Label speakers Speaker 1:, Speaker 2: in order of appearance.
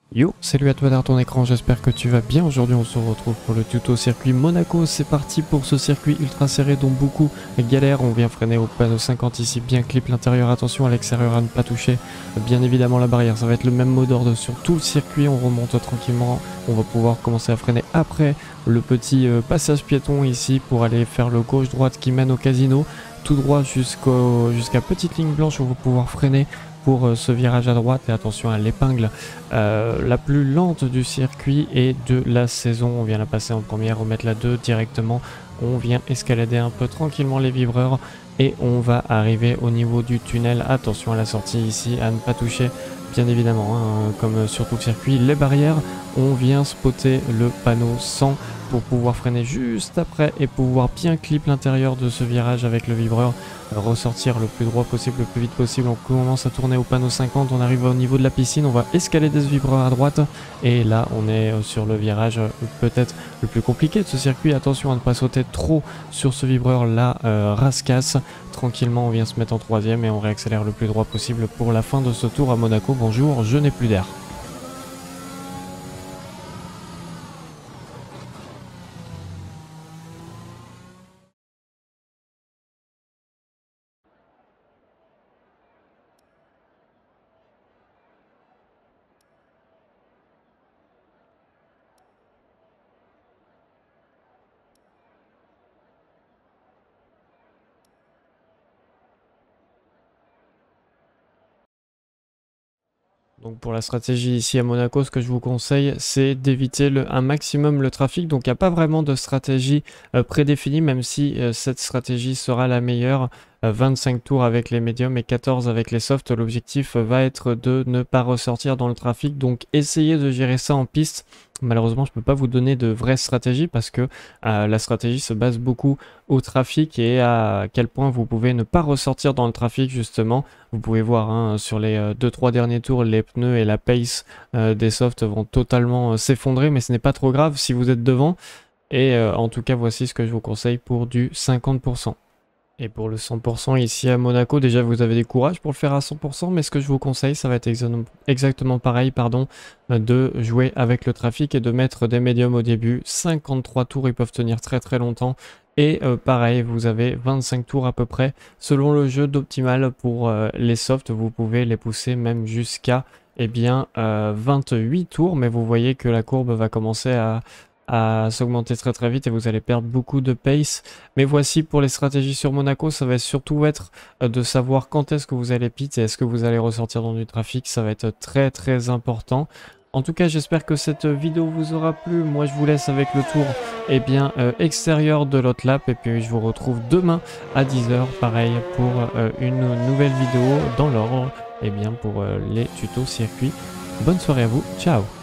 Speaker 1: Yo, salut à toi derrière ton écran, j'espère que tu vas bien. Aujourd'hui on se retrouve pour le tuto circuit Monaco. C'est parti pour ce circuit ultra serré dont beaucoup galèrent. On vient freiner au panneau 50 ici, bien clip l'intérieur, attention à l'extérieur à ne pas toucher bien évidemment la barrière. Ça va être le même mot d'ordre sur tout le circuit, on remonte tranquillement. On va pouvoir commencer à freiner après le petit passage piéton ici pour aller faire le gauche-droite qui mène au casino. Tout droit jusqu'à petite ligne blanche, on va pouvoir freiner pour ce virage à droite et attention à l'épingle la plus lente du circuit et de la saison. On vient la passer en première, remettre la 2 directement. On vient escalader un peu tranquillement les vibreurs et on va arriver au niveau du tunnel. Attention à la sortie ici, à ne pas toucher bien évidemment, comme sur tout le circuit, les barrières. On vient spotter le panneau 100 pour pouvoir freiner juste après et pouvoir bien clip l'intérieur de ce virage avec le vibreur, ressortir le plus droit possible, le plus vite possible. On commence à tourner au panneau 50, on arrive au niveau de la piscine, on va escalader ce vibreur à droite et là on est sur le virage peut-être le plus compliqué de ce circuit. Attention à ne pas sauter trop sur ce vibreur là, rascasse. Tranquillement on vient se mettre en troisième et on réaccélère le plus droit possible pour la fin de ce tour à Monaco. Bonjour, je n'ai plus d'air. Donc pour la stratégie ici à Monaco, ce que je vous conseille, c'est d'éviter un maximum le trafic. Donc il n'y a pas vraiment de stratégie prédéfinie, même si cette stratégie sera la meilleure. 25 tours avec les médiums et 14 avec les softs. L'objectif va être de ne pas ressortir dans le trafic. Donc essayez de gérer ça en piste. Malheureusement, je ne peux pas vous donner de vraie stratégie parce que la stratégie se base beaucoup au trafic et à quel point vous pouvez ne pas ressortir dans le trafic justement. Vous pouvez voir sur les 2-3 derniers tours, les pneus et la pace des softs vont totalement s'effondrer, mais ce n'est pas trop grave si vous êtes devant. Et en tout cas, voici ce que je vous conseille pour du 50%. Et pour le 100% ici à Monaco, déjà vous avez du courage pour le faire à 100%, mais ce que je vous conseille, ça va être exactement pareil, de jouer avec le trafic et de mettre des médiums au début. 53 tours, ils peuvent tenir très très longtemps. Et pareil, vous avez 25 tours à peu près. Selon le jeu d'optimal pour les softs, vous pouvez les pousser même jusqu'à 28 tours, mais vous voyez que la courbe va commencer à s'augmenter très très vite et vous allez perdre beaucoup de pace. Mais voici pour les stratégies sur Monaco, ça va surtout être de savoir quand est-ce que vous allez pit et est-ce que vous allez ressortir dans du trafic. Ça va être très très important. En tout cas, j'espère que cette vidéo vous aura plu. Moi, je vous laisse avec le tour extérieur de l'autre lap. Et puis, je vous retrouve demain à 10 h, pareil, pour une nouvelle vidéo dans l'ordre, pour les tutos circuit. Bonne soirée à vous. Ciao!